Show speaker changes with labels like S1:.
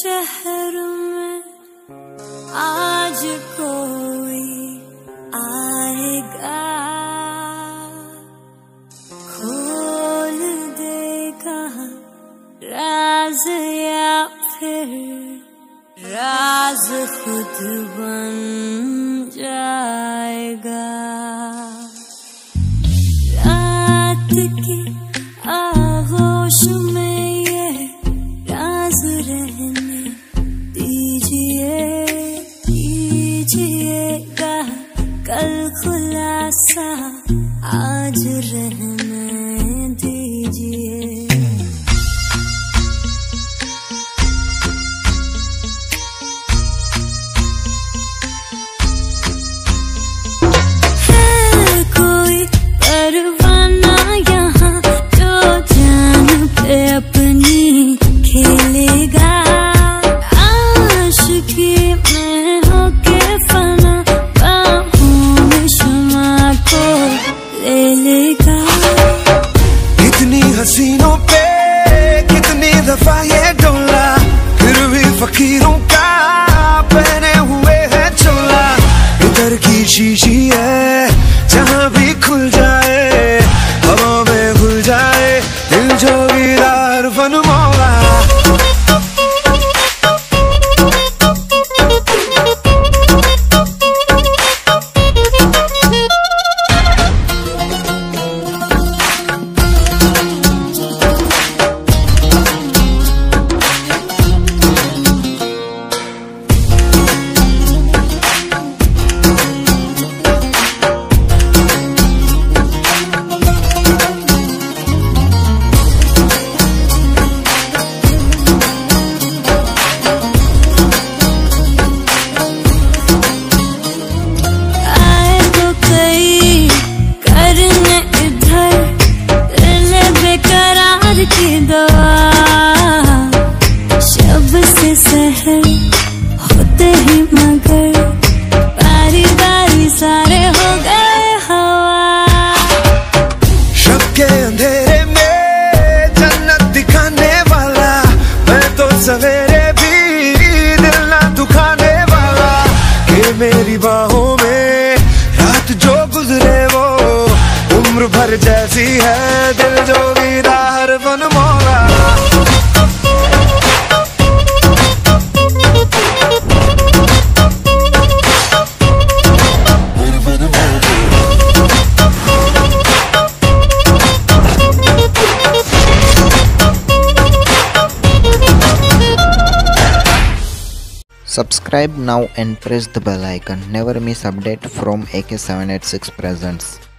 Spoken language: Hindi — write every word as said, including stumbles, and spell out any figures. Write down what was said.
S1: शहर में आज कोई आएगा, खोल देगा राज या फिर राज खुद बन जाएगा। रात की आगोश में ये राज रहने दीजिए, कीजिएगा कल खुलासा आज रहने दीजिए। अपनी खेलेगा आशिकी में होके फना, बाहों में शमा को ले लेगा।
S2: इतनी हसीनों पे कितनी दफा ये डोला, फिर भी फकीरों का पहने हुए है चोला। इधर की शीशी है जहाँ भी खुल जाए, हवा में घुल जाए दिल जोगीदार हर फन मौला।
S1: की दवा शब से सहर होते ही मगर बारी बारी सारे हो गए हवा।
S2: शब के अंधेरे में जन्नत दिखाने वाला, मैं तो सवेरे भी दिल ना दुखाने वाला। कि मेरी बाहों में रात जो गुजरे वो उम्र भर जैसी है, दिल जोगीदार हर फन मौला।
S3: Subscribe now and press the bell icon. Never miss update from A K seven eight six Presents.